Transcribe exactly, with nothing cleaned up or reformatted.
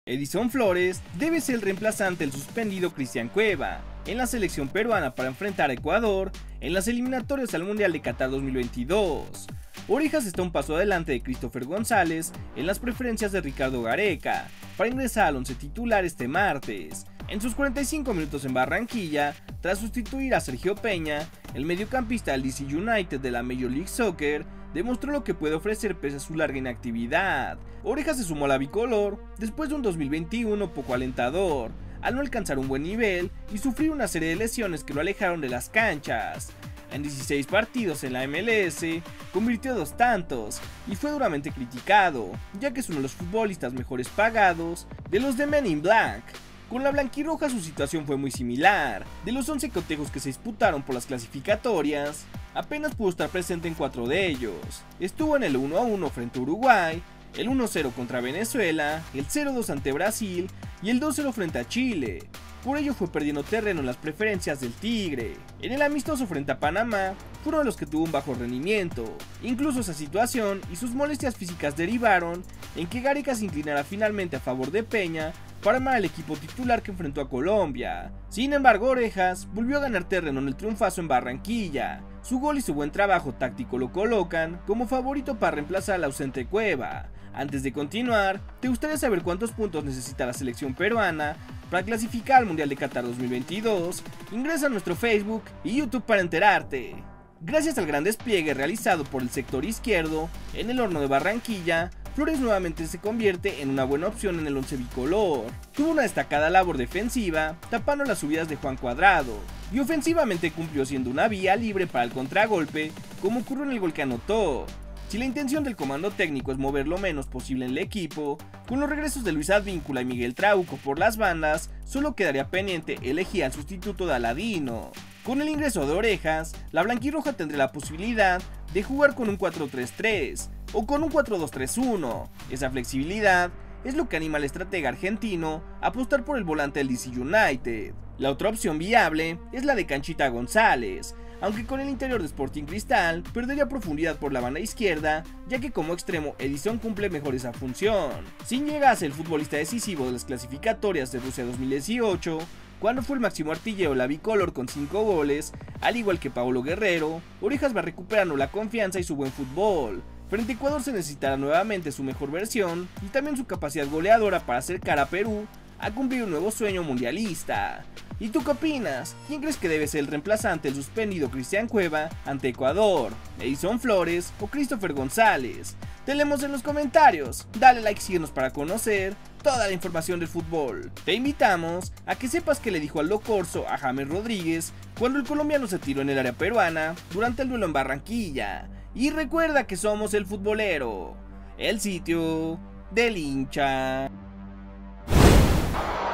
Edison Flores debe ser el reemplazante del suspendido Cristian Cueva en la selección peruana para enfrentar a Ecuador en las eliminatorias al Mundial de Qatar dos mil veintidós. Orejas está un paso adelante de Christopher González en las preferencias de Ricardo Gareca para ingresar al once titular este martes. En sus cuarenta y cinco minutos en Barranquilla, tras sustituir a Sergio Peña, el mediocampista del D C United de la Major League Soccer demostró lo que puede ofrecer pese a su larga inactividad. Orejas se sumó a la bicolor después de un dos mil veintiuno poco alentador, al no alcanzar un buen nivel y sufrir una serie de lesiones que lo alejaron de las canchas. En dieciséis partidos en la M L S, convirtió dos tantos y fue duramente criticado, ya que es uno de los futbolistas mejores pagados de los de Men in Black. Con la blanquirroja su situación fue muy similar. De los once cotejos que se disputaron por las clasificatorias, apenas pudo estar presente en cuatro de ellos. Estuvo en el uno a uno frente a Uruguay, el uno cero contra Venezuela, el cero dos ante Brasil y el dos cero frente a Chile. Por ello fue perdiendo terreno en las preferencias del Tigre. En el amistoso frente a Panamá, fue uno de los que tuvo un bajo rendimiento. Incluso esa situación y sus molestias físicas derivaron en que Gareca se inclinara finalmente a favor de Peña para armar al equipo titular que enfrentó a Colombia. Sin embargo, Orejas volvió a ganar terreno en el triunfazo en Barranquilla. Su gol y su buen trabajo táctico lo colocan como favorito para reemplazar al ausente Cueva. Antes de continuar, ¿te gustaría saber cuántos puntos necesita la selección peruana para clasificar al Mundial de Qatar dos mil veintidós? Ingresa a nuestro Facebook y YouTube para enterarte. Gracias al gran despliegue realizado por el sector izquierdo en el horno de Barranquilla, Flores nuevamente se convierte en una buena opción en el once bicolor. Tuvo una destacada labor defensiva, tapando las subidas de Juan Cuadrado, y ofensivamente cumplió siendo una vía libre para el contragolpe, como ocurrió en el gol que anotó. Si la intención del comando técnico es mover lo menos posible en el equipo, con los regresos de Luis Advíncula y Miguel Trauco por las bandas, solo quedaría pendiente elegir al sustituto de Aladino. Con el ingreso de Orejas, la blanquirroja tendrá la posibilidad de jugar con un cuatro tres tres o con un cuatro dos tres uno. Esa flexibilidad es lo que anima al estratega argentino a apostar por el volante del D C United. La otra opción viable es la de Canchita González, aunque con el interior de Sporting Cristal perdería profundidad por la banda izquierda, ya que como extremo Edison cumple mejor esa función. Sin llegar a ser el futbolista decisivo de las clasificatorias de Rusia dos mil dieciocho, cuando fue el máximo artillero de la bicolor con cinco goles, al igual que Paolo Guerrero, Orejas va recuperando la confianza y su buen fútbol. Frente a Ecuador se necesitará nuevamente su mejor versión y también su capacidad goleadora para acercar a Perú a cumplir un nuevo sueño mundialista. ¿Y tú qué opinas? ¿Quién crees que debe ser el reemplazante del suspendido Cristian Cueva ante Ecuador? ¿Edison Flores o Christopher González? Te leemos en los comentarios, dale like y síguenos para conocer toda la información del fútbol. Te invitamos a que sepas que le dijo Aldo Corzo a James Rodríguez cuando el colombiano se tiró en el área peruana durante el duelo en Barranquilla. Y recuerda que somos el futbolero, el sitio del hincha.